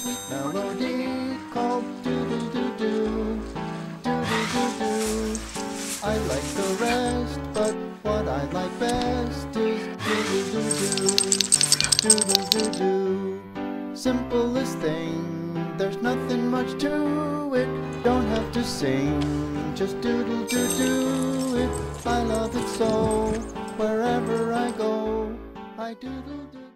sweet melody called Doodle-doo-doo, Doodle-doo-doo. I like the rest, but what I like best is Doodle-doo-doo, Doodle-doo-doo. Simplest thing, there's nothing much to it. Don't have to sing, just doodle-doo-doo it. I love it so, wherever I go, I doodle-doo.